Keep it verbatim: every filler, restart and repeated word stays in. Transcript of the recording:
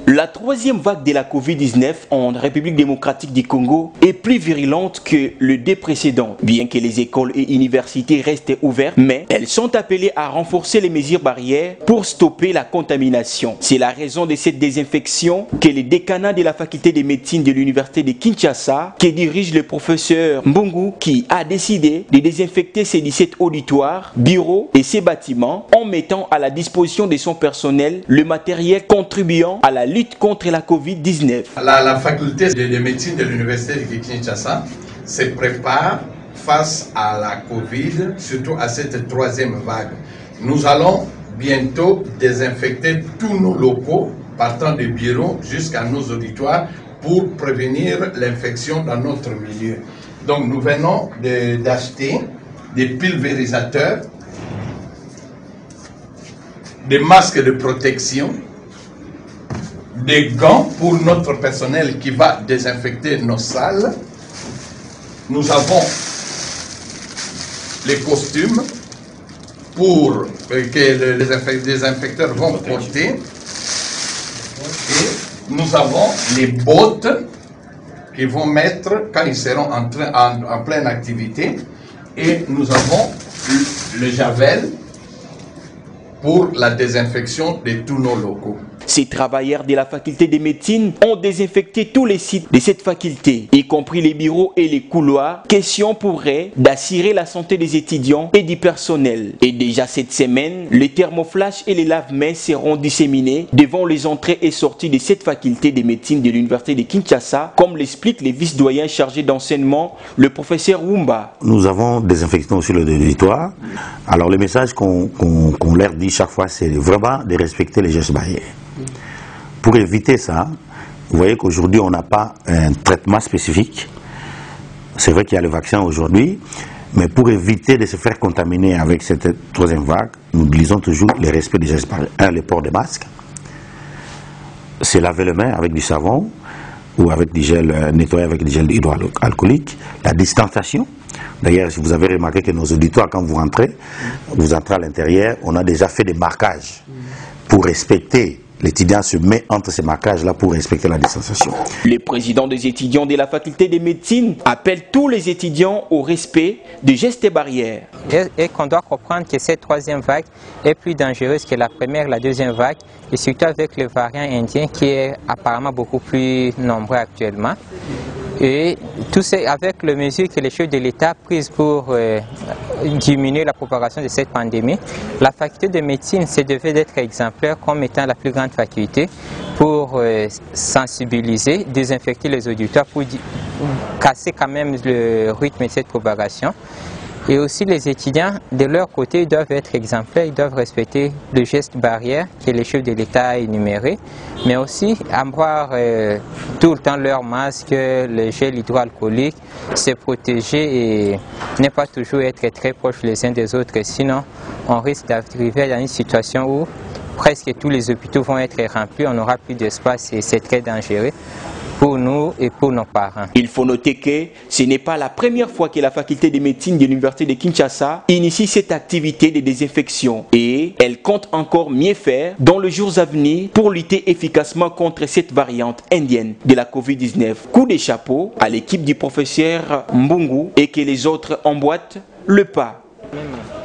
La troisième vague de la Covid dix-neuf en République démocratique du Congo est plus virulente que les deux précédents. Bien que les écoles et universités restent ouvertes, mais elles sont appelées à renforcer les mesures barrières pour stopper la contamination. C'est la raison de cette désinfection que le décanat de la faculté de médecine de l'université de Kinshasa, qui dirige le professeur Mbungu, qui a décidé de désinfecter ses dix-sept auditoires, bureaux et ses bâtiments en mettant à la disposition de son personnel le matériel contribuant à la lutte contre la Covid dix-neuf. La, la faculté de, de médecine de l'université de Kinshasa se prépare face à la Covid, surtout à cette troisième vague. Nous allons bientôt désinfecter tous nos locaux, partant des bureaux jusqu'à nos auditoires, pour prévenir l'infection dans notre milieu. Donc nous venons d'acheter de, des pulvérisateurs, des masques de protection, des gants pour notre personnel qui va désinfecter nos salles. Nous avons les costumes pour que les désinfecteurs vont porter. Et nous avons les bottes qu'ils vont mettre quand ils seront en, train, en, en pleine activité. Et nous avons le, le javel pour la désinfection de tous nos locaux. Ces travailleurs de la faculté de médecine ont désinfecté tous les sites de cette faculté, y compris les bureaux et les couloirs. Question pourrait d'assurer la santé des étudiants et du personnel. Et déjà cette semaine, les thermoflash et les lave-mains seront disséminés devant les entrées et sorties de cette faculté de médecine de l'université de Kinshasa, comme l'explique le vice-doyen chargé d'enseignement, le professeur Wumba. Nous avons désinfecté aussi le territoire. Alors le message qu'on qu'on, qu'on leur dit chaque fois, c'est vraiment de respecter les gestes barrières. Pour éviter ça, vous voyez qu'aujourd'hui on n'a pas un traitement spécifique. C'est vrai qu'il y a le vaccin aujourd'hui, mais pour éviter de se faire contaminer avec cette troisième vague, nous disons toujours le respect des gestes barrières. Un, le port de masque, c'est laver les mains avec du savon ou avec du gel, euh, nettoyer avec du gel hydroalcoolique, la distanciation. D'ailleurs, si vous avez remarqué que nos auditoires, quand vous rentrez, vous entrez à l'intérieur, on a déjà fait des marquages pour respecter. L'étudiant se met entre ces marquages-là pour respecter la distanciation. Le président des étudiants de la faculté de médecine appelle tous les étudiants au respect des gestes barrières. Et, et qu'on doit comprendre que cette troisième vague est plus dangereuse que la première et la deuxième vague, et surtout avec le variant indien qui est apparemment beaucoup plus nombreux actuellement. Et tout ça avec les mesures que les chefs de l'État prises pour euh, diminuer la propagation de cette pandémie, la faculté de médecine se devait d'être exemplaire comme étant la plus grande faculté pour euh, sensibiliser, désinfecter les auditoires, pour casser quand même le rythme de cette propagation. Et aussi les étudiants, de leur côté, doivent être exemplaires, ils doivent respecter le geste barrière que les chefs de l'État a énuméré, mais aussi avoir euh, tout le temps leur masque, le gel hydroalcoolique, se protéger et ne pas toujours être très proches les uns des autres, sinon on risque d'arriver dans une situation où presque tous les hôpitaux vont être remplis, on n'aura plus d'espace et c'est très dangereux pour nous et pour nos parents. Il faut noter que ce n'est pas la première fois que la faculté de médecine de l'université de Kinshasa initie cette activité de désinfection et elle compte encore mieux faire dans les jours à venir pour lutter efficacement contre cette variante indienne de la Covid dix-neuf. Coup de chapeau à l'équipe du professeur Mbungu et que les autres emboîtent le pas.